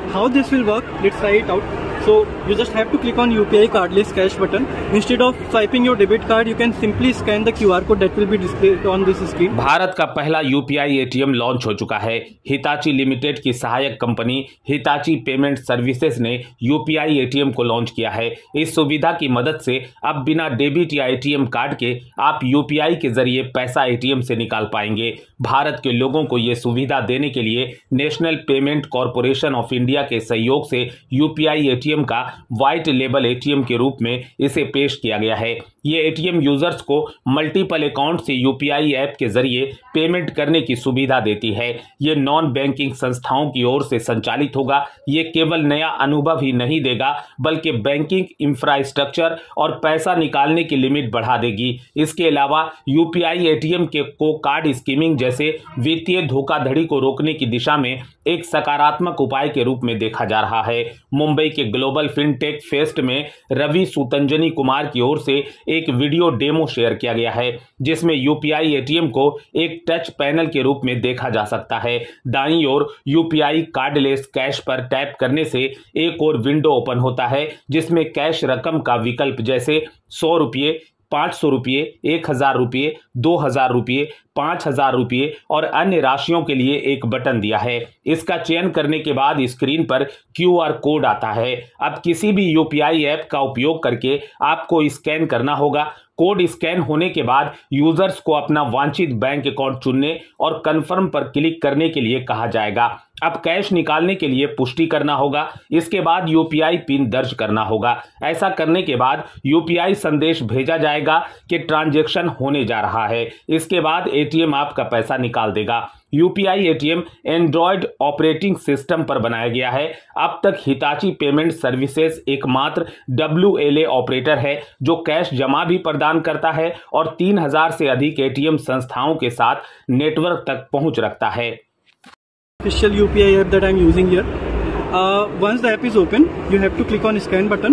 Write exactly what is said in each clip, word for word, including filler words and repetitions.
how this will work, let's try it out. So you just have to click on U P I cardless cash button. Instead of swiping your debit card, you can simply scan the Q R code that will be displayed on this screen. Bharat का पहला UPI ATM launch हो चुका है। Hitachi limited की सहायक company Hitachi payment services ने UPI ATM को launch किया है। इस सुविधा की मदद से अब बिना डेबिट या एटीएम कार्ड के आप यूपीआई के जरिए पैसा एटीएम से निकाल पाएंगे। भारत के लोगों को ये सुविधा देने के लिए national payment corporation of India के सहयोग से यूपीआई एटीएम का व्हाइट लेबल एटीएम के रूप में इसे पेश किया गया है। ये एटीएम यूजर्स को मल्टीपल अकाउंट से यूपीआई ऐप के जरिए पेमेंट करने की सुविधा देती है। ये नॉन बैंकिंग संस्थाओं की ओर से संचालित होगा। ये केवल नया अनुभव ही नहीं देगा बल्कि बैंकिंग इंफ्रास्ट्रक्चर और पैसा निकालने की लिमिट बढ़ा देगी। इसके अलावा यूपीआई एटीएम के को कार्ड स्कीमिंग जैसे वित्तीय धोखाधड़ी को रोकने की दिशा में एक सकारात्मक उपाय के रूप में देखा जा रहा है। मुंबई के ग्लोबल फिनटेक फेस्ट में रवि सुतंजनी कुमार की ओर से एक वीडियो डेमो शेयर किया गया है जिसमें यूपीआई एटीएम को एक टच पैनल के रूप में देखा जा सकता है। दाईं ओर यूपीआई कार्डलेस कैश पर टैप करने से एक और विंडो ओपन होता है जिसमें कैश रकम का विकल्प जैसे सौ रुपये, पाँच सौ रुपये, एक हजार रुपये, दो हजार रुपये, पाँच हजार रुपये और अन्य राशियों के लिए एक बटन दिया है। इसका चयन करने के बाद स्क्रीन पर क्यू आर कोड आता है। अब किसी भी यूपीआई ऐप का उपयोग करके आपको स्कैन करना होगा। कोड स्कैन होने के बाद यूजर्स को अपना वांछित बैंक अकाउंट चुनने और कंफर्म पर क्लिक करने के लिए कहा जाएगा। अब कैश निकालने के लिए पुष्टि करना होगा। इसके बाद यूपीआई पिन दर्ज करना होगा। ऐसा करने के बाद यूपीआई संदेश भेजा जाएगा कि ट्रांजैक्शन होने जा रहा है। इसके बाद एटीएम आपका पैसा निकाल देगा। UPI ATM Android operating system पर बनाया गया है। अब तक हिताची पेमेंट सर्विसेज एकमात्र डब्ल्यू एल ए ऑपरेटर है जो कैश जमा भी प्रदान करता है और तीन हजार से अधिक एटीएम संस्थाओं के साथ नेटवर्क तक पहुंच रखता है। Official U P I app that I am using here. Uh, once the app is open, you have to click on scan button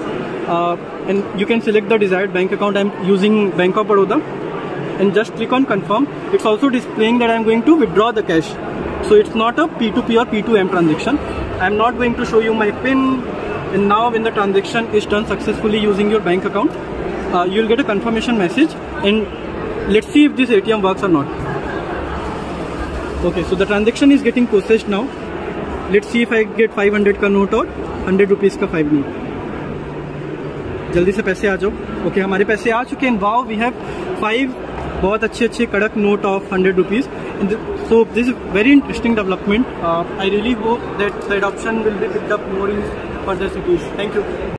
uh, and you can select the desired bank account. I am using Bank of Baroda and just click on confirm. It's also displaying that I am going to withdraw the cash. So it's not a P two P or P two M transaction. I am not going to show you my PIN, and now when the transaction is done successfully using your bank account, uh, you will get a confirmation message, and let's see if this A T M works or not. Okay, so the transaction is getting processed now. Let's see if I get five hundred का note और hundred rupees का five note. जल्दी से पैसे आ जाओ। Okay okay, हमारे पैसे आ चुके हैं। वाओ, वी हैव फाइव बहुत अच्छे अच्छे कड़क note of hundred rupees. So this is very interesting development. I really hope that the adoption will be picked up more in further cities. Thank you.